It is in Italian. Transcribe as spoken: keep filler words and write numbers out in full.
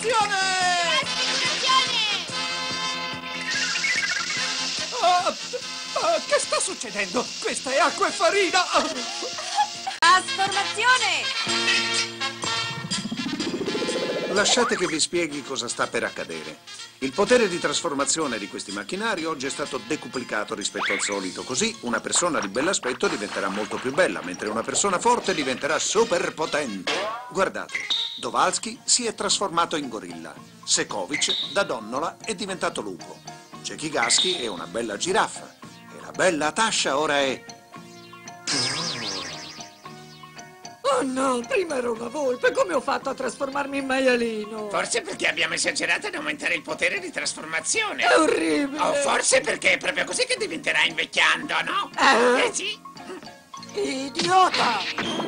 trasformazione! Oh, oh, che sta succedendo? Questa è acqua e farina! Trasformazione! Lasciate che vi spieghi cosa sta per accadere. Il potere di trasformazione di questi macchinari oggi è stato decuplicato rispetto al solito, così una persona di bell'aspetto diventerà molto più bella, mentre una persona forte diventerà super potente. Guardate, Kowalski si è trasformato in gorilla, Sekovic da donnola è diventato lupo, Cekigaski è una bella giraffa e la bella Tasha ora è... Oh no, prima ero una volpe, come ho fatto a trasformarmi in maialino? Forse perché abbiamo esagerato ad aumentare il potere di trasformazione. È orribile! O forse perché è proprio così che diventerà invecchiando, no? Eh? Eh sì! Idiota!